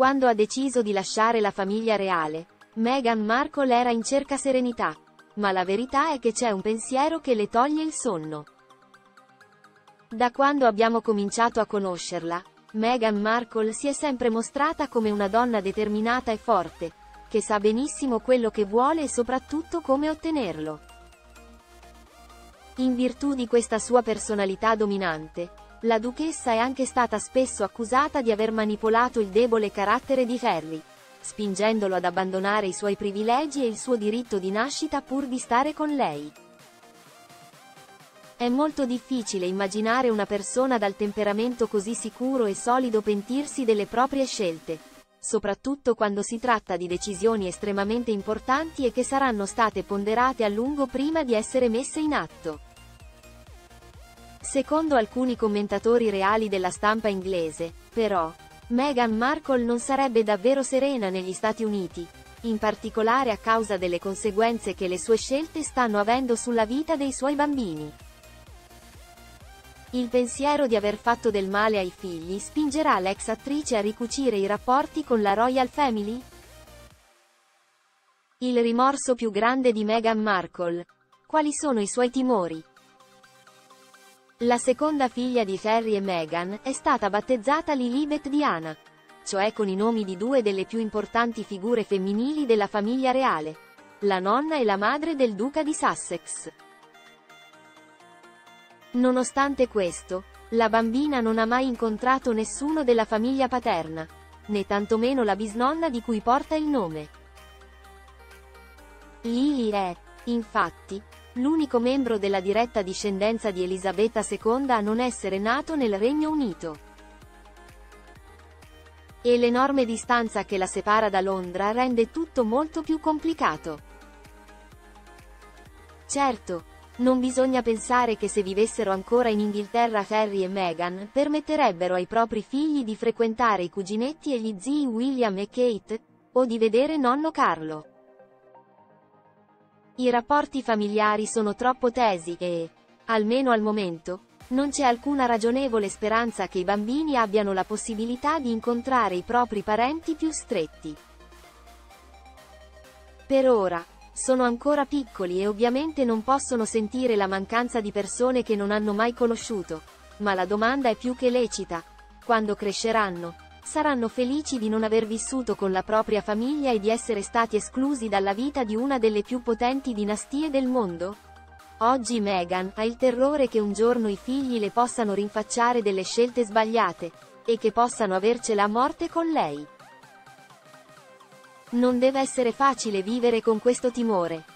Quando ha deciso di lasciare la famiglia reale, Meghan Markle era in cerca serenità. Ma la verità è che c'è un pensiero che le toglie il sonno. Da quando abbiamo cominciato a conoscerla, Meghan Markle si è sempre mostrata come una donna determinata e forte, che sa benissimo quello che vuole e soprattutto come ottenerlo. In virtù di questa sua personalità dominante, la duchessa è anche stata spesso accusata di aver manipolato il debole carattere di Harry, spingendolo ad abbandonare i suoi privilegi e il suo diritto di nascita pur di stare con lei. È molto difficile immaginare una persona dal temperamento così sicuro e solido pentirsi delle proprie scelte, soprattutto quando si tratta di decisioni estremamente importanti e che saranno state ponderate a lungo prima di essere messe in atto. Secondo alcuni commentatori reali della stampa inglese, però, Meghan Markle non sarebbe davvero serena negli Stati Uniti, in particolare a causa delle conseguenze che le sue scelte stanno avendo sulla vita dei suoi bambini. Il pensiero di aver fatto del male ai figli spingerà l'ex attrice a ricucire i rapporti con la Royal Family? Il rimorso più grande di Meghan Markle. Quali sono i suoi timori? La seconda figlia di Harry e Meghan è stata battezzata Lilibet Diana, cioè con i nomi di due delle più importanti figure femminili della famiglia reale, la nonna e la madre del duca di Sussex. Nonostante questo, la bambina non ha mai incontrato nessuno della famiglia paterna, né tantomeno la bisnonna di cui porta il nome. Lily è, infatti, l'unico membro della diretta discendenza di Elisabetta II a non essere nato nel Regno Unito. E l'enorme distanza che la separa da Londra rende tutto molto più complicato. Certo, non bisogna pensare che se vivessero ancora in Inghilterra Harry e Meghan permetterebbero ai propri figli di frequentare i cuginetti e gli zii William e Kate, o di vedere nonno Carlo. I rapporti familiari sono troppo tesi e, almeno al momento, non c'è alcuna ragionevole speranza che i bambini abbiano la possibilità di incontrare i propri parenti più stretti. Per ora, sono ancora piccoli e ovviamente non possono sentire la mancanza di persone che non hanno mai conosciuto, ma la domanda è più che lecita: quando cresceranno, saranno felici di non aver vissuto con la propria famiglia e di essere stati esclusi dalla vita di una delle più potenti dinastie del mondo? Oggi Meghan ha il terrore che un giorno i figli le possano rinfacciare delle scelte sbagliate, e che possano avercela a morte con lei. Non deve essere facile vivere con questo timore.